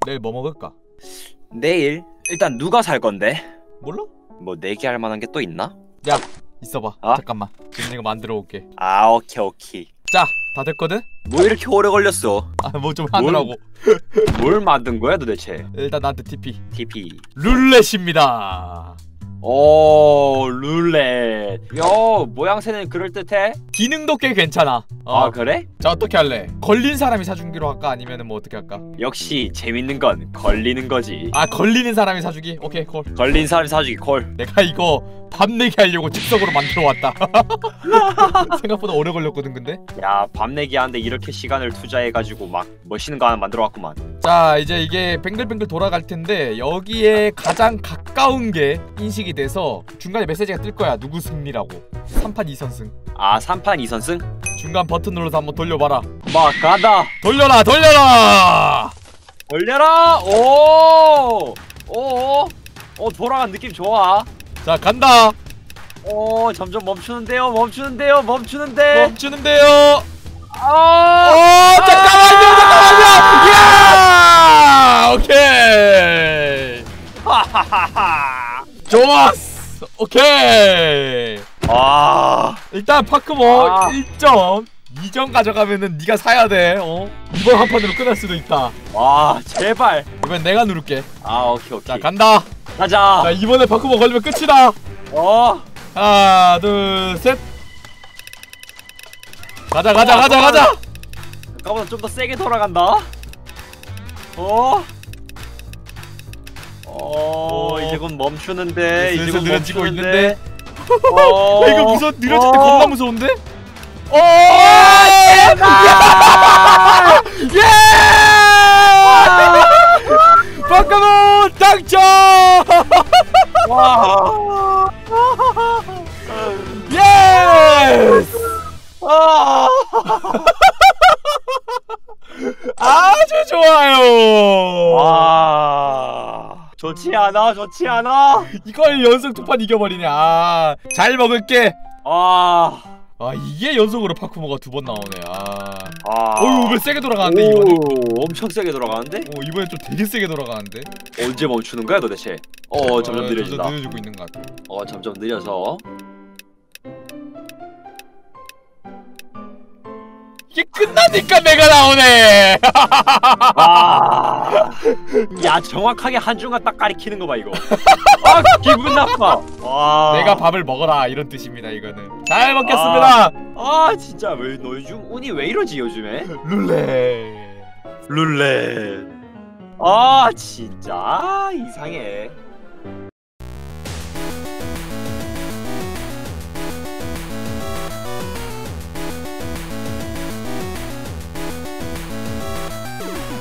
내일 뭐 먹을까? 내일 일단 누가 살 건데? 몰라? 뭐 내기할 만한 게 또 있나? 야 있어봐. 어? 잠깐만 지금 이거 만들어 올게. 아 오케이. 자 다 됐거든? 뭐 이렇게 오래 걸렸어? 아 뭐 좀 하느라고. 뭘 만든 거야 도대체? 일단 나한테 TP TP. 룰렛입니다. 오 룰렛. 요 모양새는 그럴듯해? 기능도 꽤 괜찮아. 아 그래? 자 어떻게 할래? 걸린 사람이 사주기로 할까? 아니면은 뭐 어떻게 할까? 역시 재밌는 건 걸리는 거지. 아 걸리는 사람이 사주기? 오케이 콜. 걸린 사람이 사주기 콜. 내가 이거 밤 내기 하려고 즉석으로 만들어 왔다. 생각보다 오래 걸렸거든 근데. 야 밤 내기 하는데 이렇게 시간을 투자해가지고 막 멋있는 거 하나 만들어 왔구만. 자 이제 이게 뱅글뱅글 돌아갈 텐데 여기에 가장 가까운 게 인식이 돼서 중간에 메시지가 뜰 거야. 누구 승리라고. 3판 2선승. 아 3판 2선승? 중간 버튼 눌러서 한번 돌려봐라. 막 가다. 돌려라 돌려라. 올려라. 오. 돌아간 느낌 좋아. 자 간다. 오 점점 멈추는데요. 멈추는데요. 아. 잠깐만요. 야 오케이. 하하하하. 좋았어. 오케이. 아. 일단 파크모 아. 1점 2점 가져가면은 네가 사야 돼. 이번 한 판으로 끝날 수도 있다. 와 제발. 이번 내가 누를게. 아 오케이. 자 간다. 가자. 자 이번에 파크모 걸리면 끝이다. 하나 둘 셋. 가자. 아까보다 좀 더 세게 돌아간다. 이제 곧 멈추는데. 슬슬 이제 곧 느려지고 멈추는데. 야, 이거 느려질 때 겁나 무서운데? 예! 파크모 당첨! 와. 예스! 아주 좋아요. 와. 좋지 않아? 이걸 연속 두 판 이겨버리네. 잘 먹을게. 이게 연속으로 파쿠모가 두 번 나오네. 왜 세게 돌아가는데 이번에? 엄청 세게 돌아가는데? 이번에 좀 되게 세게 돌아가는데? 언제 멈추는 거야 도대체? 점점 느려진다. 점점 느려지고 있는 것 같아. 점점 느려서. 이게 끝나니까 내가 나오네. 야 정확하게 한중간 딱 가리키는 거 봐 이거. 기분 나빠. 내가 밥을 먹어라 이런 뜻입니다 이거는. 잘 먹겠습니다. 진짜 왜 너 요즘 운이 왜 이러지 요즘에? 룰렛. 진짜 이상해.